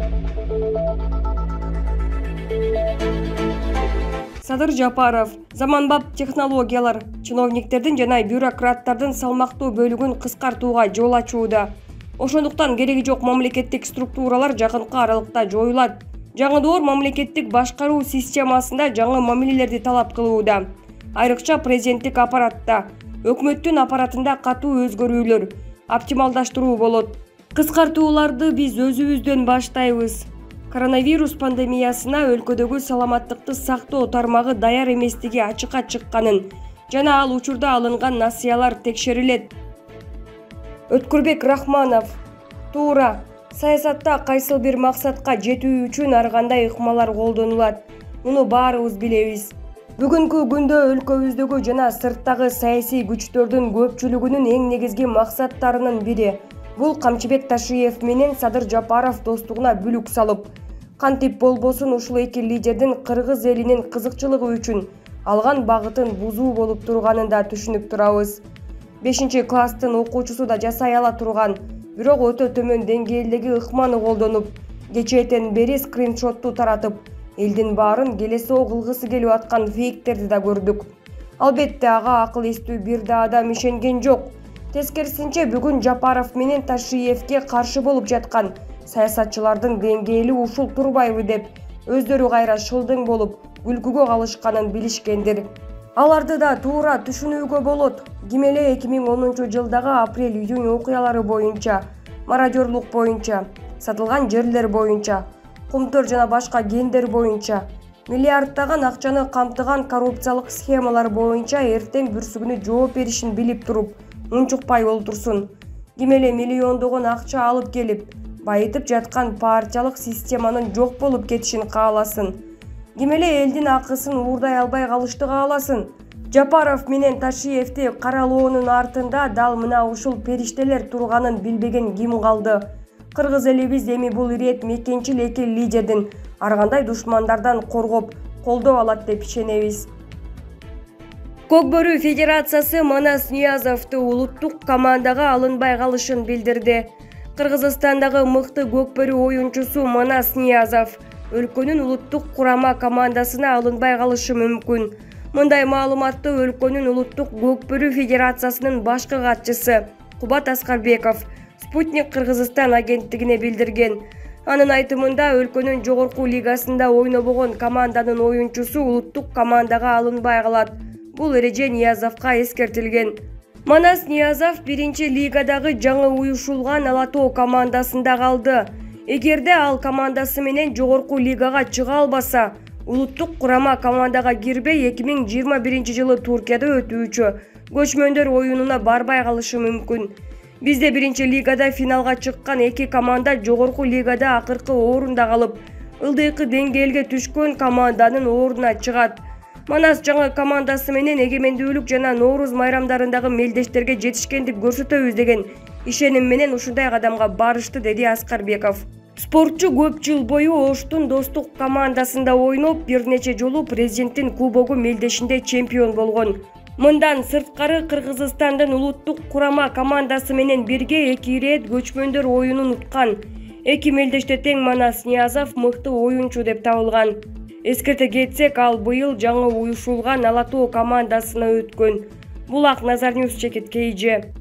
Садыр Жапаров заманбап технологиялар чиновниктердин жана бюрократтардын салмактуу бөлүгүн кыскартууга жол ачууда. Ошондуктан кереги жок мамлекеттик структуралар жакынкы аралыкта жоюлат. Жаңы мамлекеттик башкаруу системасында жаңы мамилелерди талап кылууда. Айрыкча президенттик аппаратта, өкмөттүн аппаратында катуу өзгөрүүлөр, оптималдаштыруу болот. Кыскартууларды биз өзүбүздөн баштайбыз. Коронавирус пандемиясына өлкөдөгү саламаттыкты сактоо тармагы даяр эместиги ачыкка чыкканын жана ал учурда алынган насыялар текшерилет. Өткүрбек Рахманов: туура, саясатта кайсыл бир максатка жетүү үчүн ар кандай ыкмалар колдонулат. Муну баарыбыз билебиз. Бүгүнкү күндө өлкөбүздөгү жана сырттагы саясий күчтөрдүн көпчүлүгүнүн эң негизги максаттарынын бири бул Камчыбек Ташиев менен Садыр Жапаров достугуна бүлүк салып, кантип болбосун ушул эки лидердин кыргыз элинин кызыкчылыгы үчүн алган багытын бузуу болуп турганын да түшүнүп турабыз. 5-класстын окуучусу да жасай ала турган, бирок өтө төмөн деңгээлдеги ыкманы колдонуп, кечээден бери скриншотту таратып, элдин баарын келесоо кылгысы келип аткан фейктерди да көрдүк. Албетте ага акыл эстүү бир да адам ишенген жок. Тескерисинче бүгүн Жапаров менен Ташиевке каршы болуп жаткан саясатчылардын деңгээли ушул турбайбы деп өздөрү кайра шылдың болуп күлкүгө калышканын билишкендир. Аларды да туура түшүнүүгө болот. Ким эле 2010-жылдагы апрель-июнь окуялары боюнча, мародёрлук боюнча, сатылган жерлер боюнча, кумтөр жана башка кендер боюнча миллиарддаган акчаны камтыган коррупциялык схемалар боюнча эртең бүрсүгүнө жооп беришин билип туруп унчукпай олтурсун. Ким эле миллиондогон акча алып келип, байытып жаткан партиялык системанын жок болуп кетишин кааласын. Ким эле элдин акысын уурдай албай калышты кааласын. Жапаров менен Ташиевди каралоонун артында дал мына ушул периштелер турганын билбеген ким калды? Кыргыз элибиз эми бул ирет мекенчил эки лидердин ар кандай душмандардан коргоп, колдоп алат деп ишенебиз. Көкбөрү Федерациясы Манас Ниязовду улуттук командага алынбай калышын билдирди. Кыргызстандагы мыкты көкбөрү оюнчусу Манас Ниязов өлкөнүн улуттук курама командасына алынбай калышы мүмкүн. Мындай маалыматты өлкөнүн улуттук көкбөрү Федерациясынын башкы катчысы Кубат Аскарбеков Спутник Кыргызстан агенттигине билдирген. Анын айтымында өлкөнүн жогорку лигасында ойнобогон команданын оюнчусу улуттук командага алынбай калат. Бул эреже Ниязовго эскертилген. Манас Ниязов 1-лигадагы жаңы уюшулган Ала Тоо командасында калды. Эгерде ал командасы менен жогорку лигага чыга албаса, улуттук курама командага кирбей 2021-жылы Туркияда өтүүчү көчмөндөр оюнуна барбай калышы мүмкүн. Бизде 1-лигада финалга чыккан эки команда жогорку лигада акыркы орунда калып, ылдыйкы деңгээлге түшкөн команданын ордуна чыгат. Манас жаңы командасы менен эгемендүүлүк жана Нооруз майрамдарындагы мелдештерге жетишкендик көрсөтөбүз деген ишеним менен ушундай кадамга барышты, деди Аскарбеков. Спортчу көп жыл бою Оштун достук командасында ойноп, бир нече жолу президенттин кубогу мелдешинде чемпион болгон. Мындан сырткары Кыргызстандын улуттук курама командасы менен бирге 2 ирет көчмөндөр оюнун уткан. Эки мелдеште тең Манас Ниязов мыкты оюнчу деп табылган. Эскерте кетсек, ал быйыл жаңы уюшулган Ала Тоо командасына өткөн. Бул Акназар Ньюс чекит KG.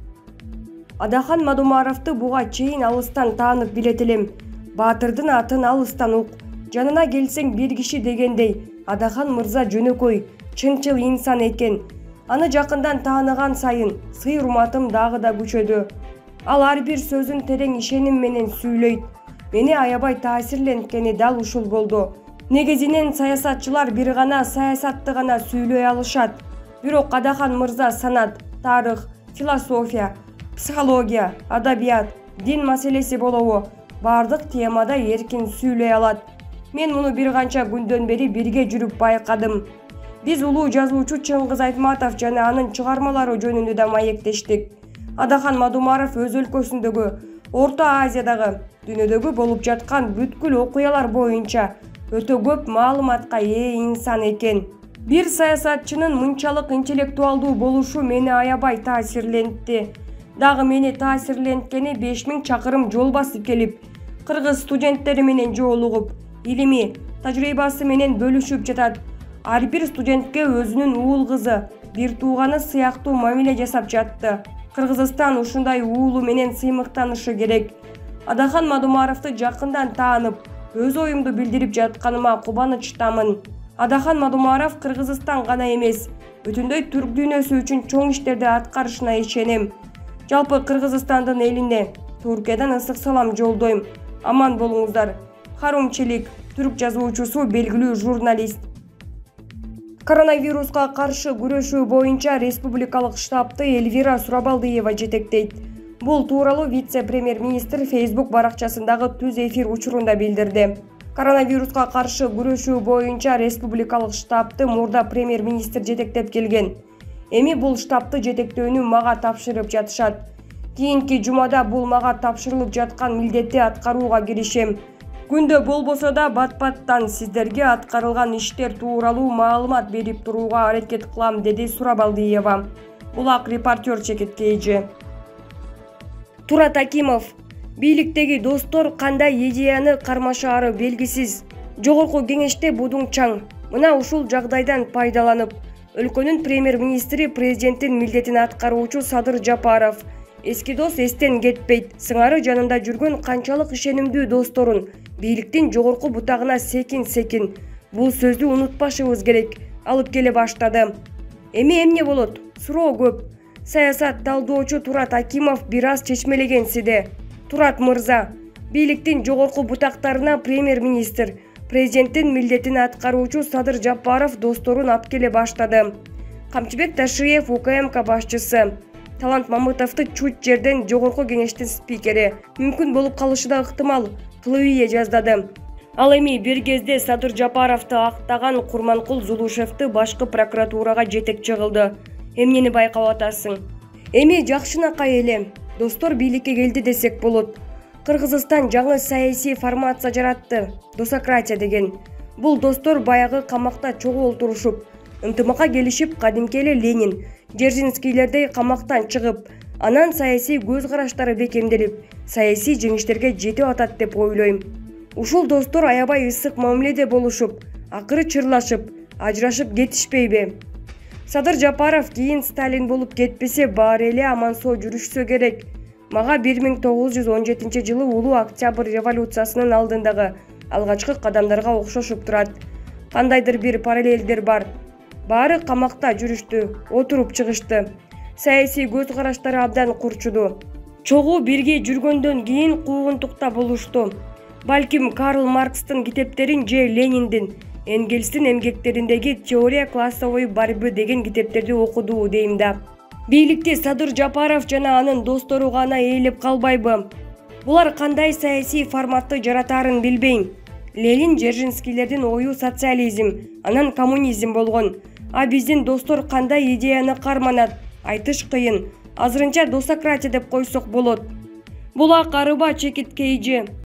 Адахан Мадумаровду буга чейин алыстан таанып билет элем. Баатырдын атын алыстан ук. Жанына келсең бир киши дегендей, Адахан мырза жөнөкөй, чынчыл инсан экен. Аны жакындан тааныган сайын сый-урматым дагы да күчөдү. Ал ар бир сөзүн терең ишеним менен сүйлөйт. Мени аябай таасирленткени дал ушул болду. Негизинен саясатчылар бир гана саясатты гана сүйлөй алышат. Бирок Адахан мырза санат, тарых, философия, психология, адабият, дин маселеси болобу бардык темада эркин сүйлөй алат. Мен муну бир канча күндөн бери бирге жүрүп байкадым. Биз улуу жазуучу Чыңгыз Айтматов жана анын чыгармалары жөнүндө да маектештик. Адахан Мадумаров өз өлкөсүндөгү, Орто Азиядагы, дүйнөдөгү болуп жаткан бүткүл окуялар боюнча өтө көп маалыматка ээ инсан экен. Бир саясатчынын мынчалык интеллектуалдуу болушу мени аябай таасирлентти. Дагы мени таасирленткени 5000 чакырым жол басып келип, кыргыз студенттери менен жолугуп, илими, тажрыйбасы менен бөлүшүп жатат. Ар бир студентке өзүнүн уул кызы, бир тууганы сыяктуу мамиле жасап жатты. Кыргызстан ушундай уулу менен сыймыктанышы керек. Адахан Мадумаровду жакындан таанып, өз оюмду билдирип жатканыма кубанычтамын. Адахан Мадумаров Кыргызстан гана эмес, бүтүндөй түрк дүйнөсү үчүн чоң иштерди аткарышына ишенем. Жалпы Кыргызстандын элине Түркиядан ысык салам жолдойм. Аман болуңуздар. Харум Челик, түрк жазуучусу, белгилүү журналист. Коронавируска каршы күрөшүү боюнча республикалык штабты Эльвира Сурабалдиева жетектейт. Бул тууралуу вице-премьер-министр Facebook баракчасындагы түз эфир учурунда билдирди. Коронавируска каршы күрөшүү боюнча республикалык штабты мурда премьер-министр жетектеп келген. Эми бул штабты жетектөөнү мага тапшырып жатышат. Кийинки жумада бул мага тапшырылып жаткан милдетти аткарууга киришем. Күндө болбосо да бат-баттан сиздерге аткарылган иштер тууралуу маалымат берип турууга аракет кылам, деди Сурабалдиева. Булак репортер Чекиткейжи. Турат Акимов: бийликтеги достор кандай идеяны кармашаары белгисиз. Жогорку кеңеште будуң чаң. Мына ушул жагдайдан пайдаланып, өлкөнүн премьер-министри президенттин милдетин аткаруучу Садыр Жапаров эски дос эстен кетпейт. Сыңары жанында жүргөн канчалык ишенимдүү досторун бийликтин жогорку бутагына секин бул сөздү унутпашыбыз керек алып келе баштады. Эми эмне болот? Суроо көп. Саясат талдоочу Турат Акимов бир аз чечмелегенсиде. Турат мырза, бийликтин жогорку бутактарына премьер-министр, президенттин милдетин аткаруучу Садыр Жапаров досторун алып келе баштады. Камчыбек Ташиев УКМК башчысы, Талант Мамытовду чуть жерден жогорку кеңештин спикери. Мүмкүн болуп калышы да ыктымал, Тылыбие жаздады. Ал эми бир кезде Садыр Жапаровду актаган Курманкул Зулушевди башкы прокуратурага жетекчи кылды. Эмнени байкап атасың? Эми жакшынакай эле достор бийликке келди десек болот. Кыргызстан жаңы саясий формация жаратты, досократия деген. Бул достор баягы камакта чогуу олтурушуп, ынтымакка келишип, кадимки эле Ленин, Дзержинскийлердей камактан чыгып, анан саясий көз караштары бекемделип, саясий жеңиштерге жетип атат деп ойлойм. Ушул достор аябай ысык мамиледе болушуп, акыры чырлашып, ажырашып кетишпейби? Садыр Жапаров кийин Сталин болуп кетпесе, баары эле аман-соо жүрүшсө керек. Мага 1917 жылы улуу Октябрь революциясынын алдындагы алгачкы кадамдарга окшошуп турат. Кандайдыр бир параллелдер бар. Баары камакта жүрүштү, отуруп чыгышты. Саясий көз караштары абдан курчуду. Чогуу бирге жүргөндөн кийин куугунтукта болушту. Балким Карл Маркстын китептерин же Лениндин, Энгельстин эмгектериндеги теория классовой борьбы деген китептерди окуду дейм да. Бийликти Садыр Жапаров жана анын достору гана ээлеп калбайбы? Булар кандай саясий форматты жаратаарын билбейм. Ленин, Дзержинскийлердин ою социализм, анан коммунизм болгон. А биздин достор кандай идеяны карманат? Айтыш кыйын. Азырынча досократия деп койсок болот. Булак Арыба Чекиткейжи.